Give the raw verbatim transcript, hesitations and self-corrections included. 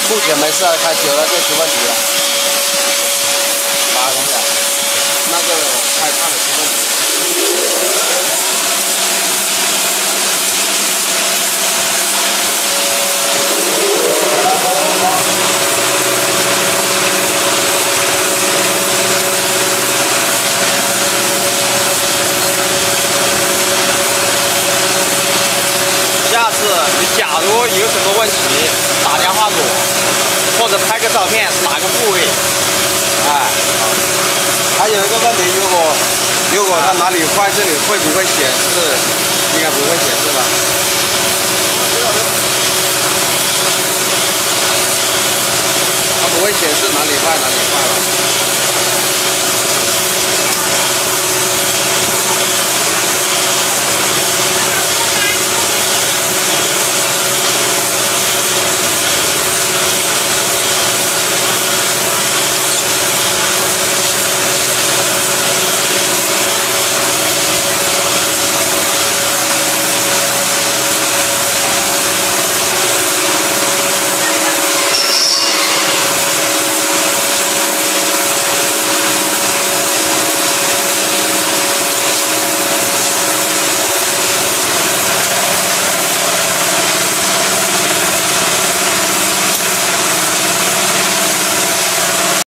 目前没事啊，开久了就出问题了。打一下，那个开烫的出问题。下次你假如有什么问题，打电话给我，或者拍个照片，打个部位，哎，还有一个问题，如果如果它哪里坏，这里会不会显示？应该不会显示吧？它不会显示哪里坏哪里坏了。